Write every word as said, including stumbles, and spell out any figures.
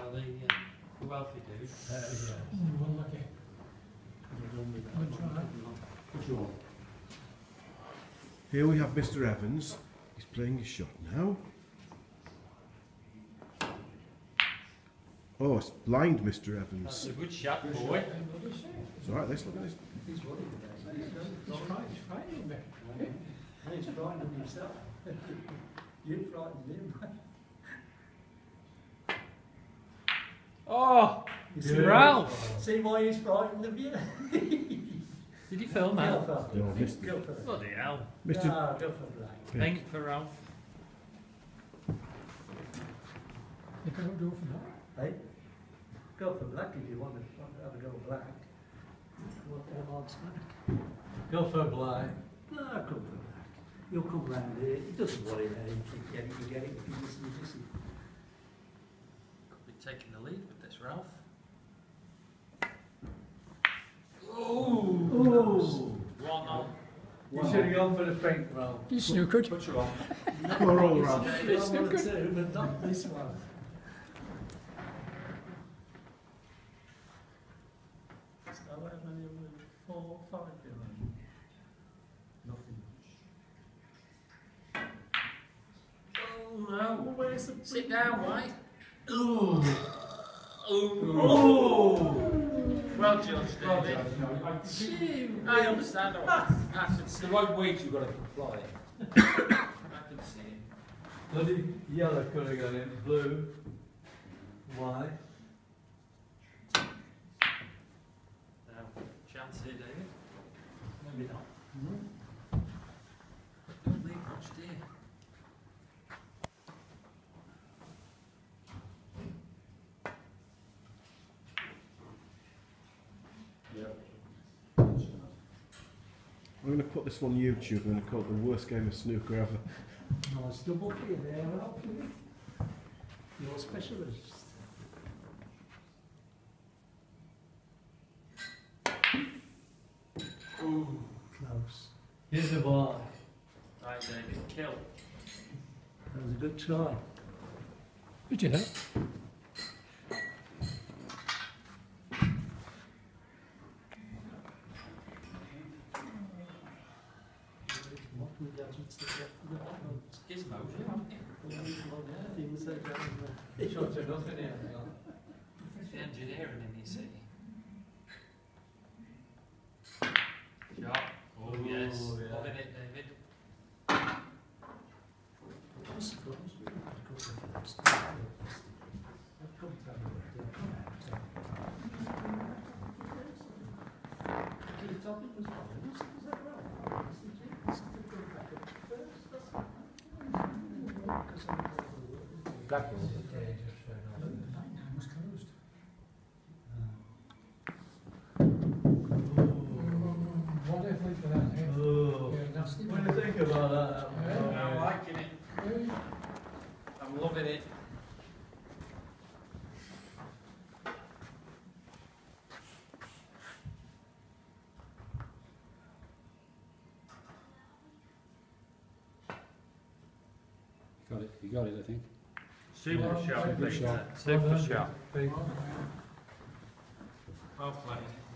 Well, the, uh, the wealthy do. Uh, yeah. Mm, one lucky. Good try. Here we have Mister Evans. He's playing his shot now. Oh, it's blind, Mister That's Evans. a good shot, boy. It's alright, let's look at this. He's worried about it. He's frightened, he's frightening me. And he's frightened himself. You frightened him. Oh, You see Ralph! See why he's frightened of you? Did you film that? Go for No, it. Mister Go for it. Bloody hell. Mister No, go for black. Pink for Ralph. You can't go for that. Hey? Go for black if you want to, want to have a go black. What the odds back? Go for black. No, come for black. You'll come round here. It doesn't worry about it. If you get it, you get it. If you miss it, you miss it. Could be taking the lead with this, Ralph. Oh! Oh! One on. You should have gone for the pink, Ralph. You snookered. Put you on. Poor old Ralph. I want to, but not this one. So how many of them? Four, five, you know? Nothing much. Oh no. Where's the Sit down, White. Oh! Oh! Well judged, David. Gee, I understand. I can It's see the right weight you've got to apply. I can see it. Bloody yellow could have gone in. Blue. White. Now, chance here, David. Maybe not. Hmm? Don't leave much, do you? I'm going to put this on YouTube. I'm going to call it the worst game of snooker ever. Nice double for you there, Ralph. You're a specialist. Ooh, close. Here's the white. Right, David, kill. That was a good try. Did you know? What were the judgments that you have for the Gizmos, haven't you? Things that go in there. Shot to nothing here. It's the engineering in these city. Shot. Oh, yes. Oh, yeah. Loving it, David. I'm surprised we didn't go for that stuff. I've come to have a look. Keith Topping was fine. Was was that right? Was the Keith? This is the good back up first. That's it. Because I'm going to work. Black ball. Yeah, just fair enough. Look, the night nine was closed. What do you think of that? Eh? Oh. Yeah, nasty. What do you think about that? Yeah. I'm liking it. Yeah. I'm loving it. Got it. You got it, I think. Super Well, shot, good Peter. shot. Super Well done. shot. Big. Well played.